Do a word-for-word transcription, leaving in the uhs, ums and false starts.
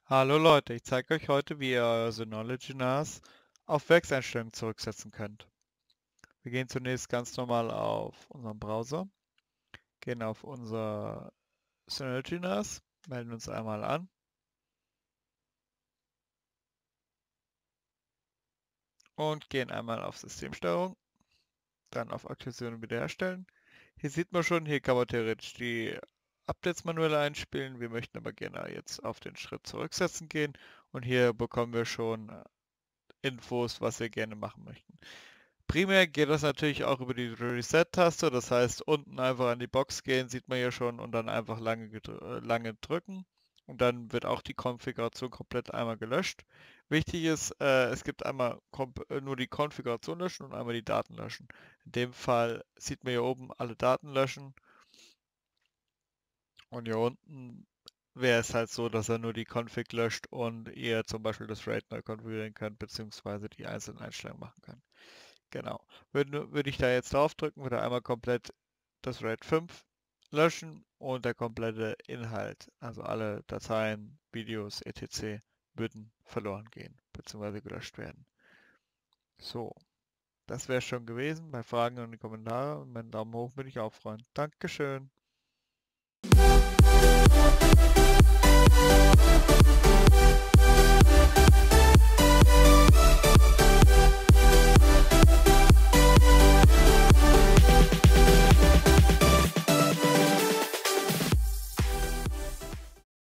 Hallo Leute, ich zeige euch heute, wie ihr euer Synology N A S auf Werkseinstellungen zurücksetzen könnt. Wir gehen zunächst ganz normal auf unseren Browser, gehen auf unser Synology N A S, melden uns einmal an und gehen einmal auf Systemsteuerung, dann auf Aktualisierung und Wiederherstellen. Hier sieht man schon, hier kann man theoretisch die Updates manuell einspielen. Wir möchten aber gerne jetzt auf den Schritt zurücksetzen gehen und hier bekommen wir schon Infos, was wir gerne machen möchten. Primär geht das natürlich auch über die Reset-Taste, das heißt unten einfach an die Box gehen, sieht man ja schon, und dann einfach lange, gedr- lange drücken und dann wird auch die Konfiguration komplett einmal gelöscht. Wichtig ist, äh, es gibt einmal äh, nur die Konfiguration löschen und einmal die Daten löschen. In dem Fall sieht man hier oben alle Daten löschen und hier unten wäre es halt so, dass er nur die Config löscht und ihr zum Beispiel das RAID neu konfigurieren könnt, beziehungsweise die einzelnen Einstellungen machen könnt. Genau. Würde, würde ich da jetzt draufdrücken, würde einmal komplett das RAID fünf löschen und der komplette Inhalt, also alle Dateien, Videos, et cetera, würden verloren gehen, beziehungsweise gelöscht werden. So, das wäre schon gewesen. Bei Fragen und Kommentare und meinen Daumen hoch würde ich auch freuen. Dankeschön.